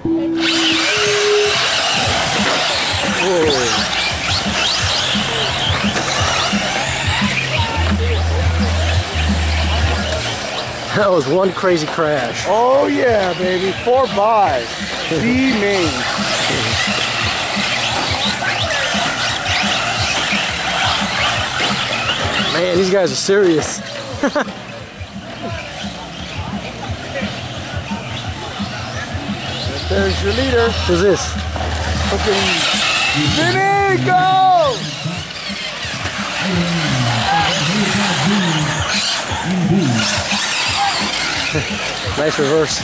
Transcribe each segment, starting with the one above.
That was one crazy crash. Oh yeah, baby. 4 by the main. Man, these guys are serious. There's your leader. Who's this? Vinny, go! Nice reverse.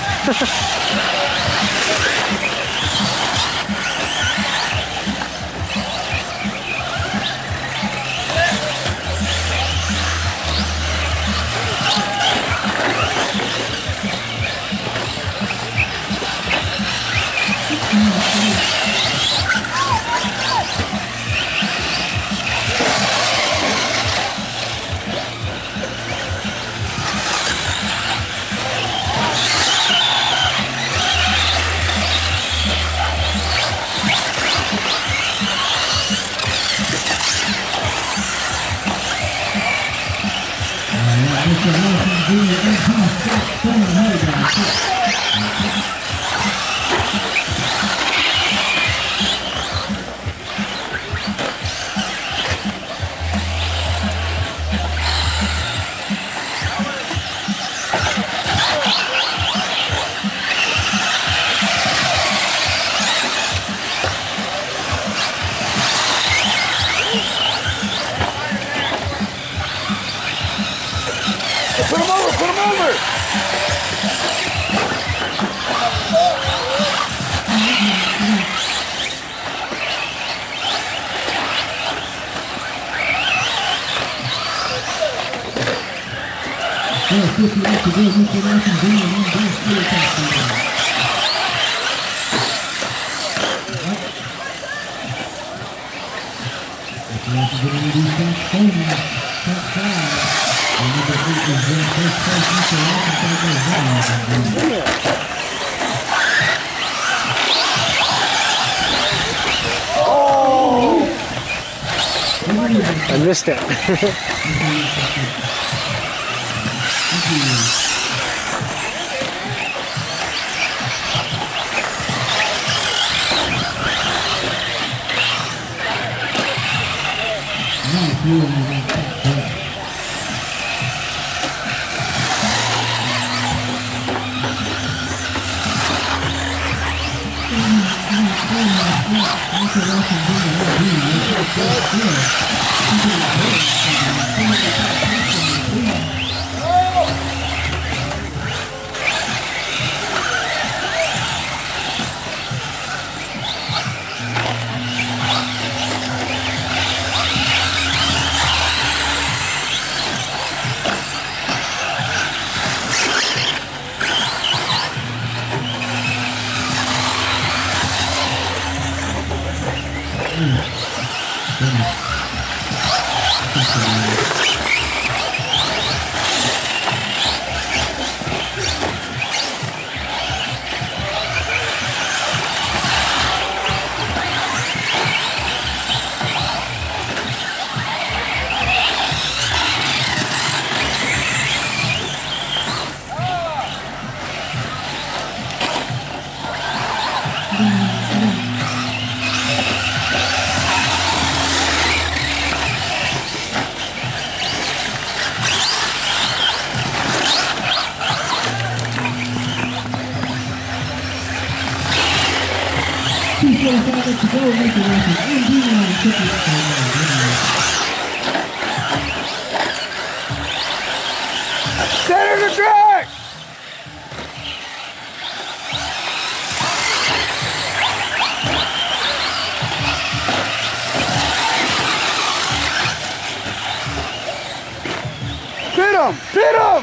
Put him over, put him over! Oh! I missed it. Center the track! Hit him! Hit him!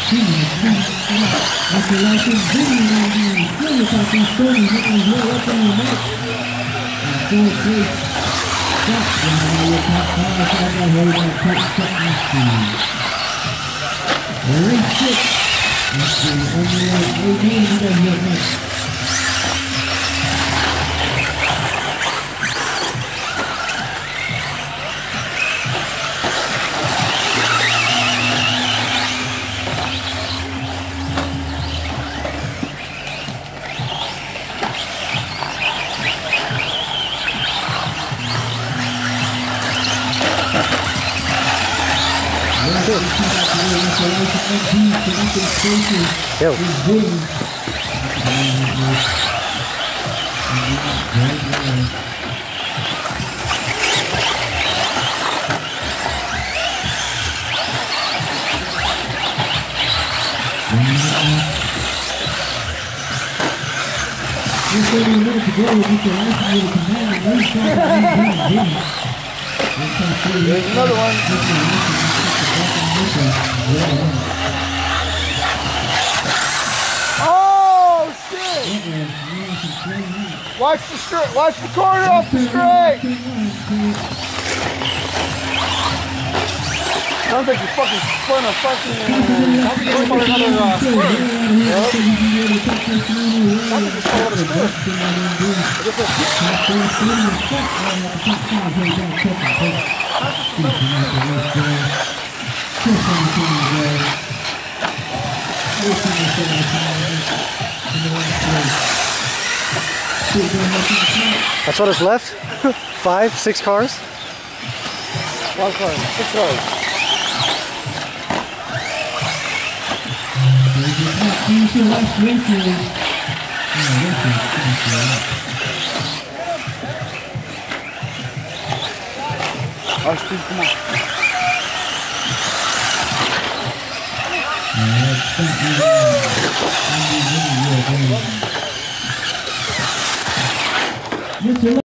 Yo. There's another one. Oh shit! Watch the straight. Watch the corner off the straight. Sounds like you fucking spun a fucking. Sounds like you spun another spin. Yep. Sounds like you spun another spin. That's what is left? 5, 6 cars? 1 car, 6 cars. Come on.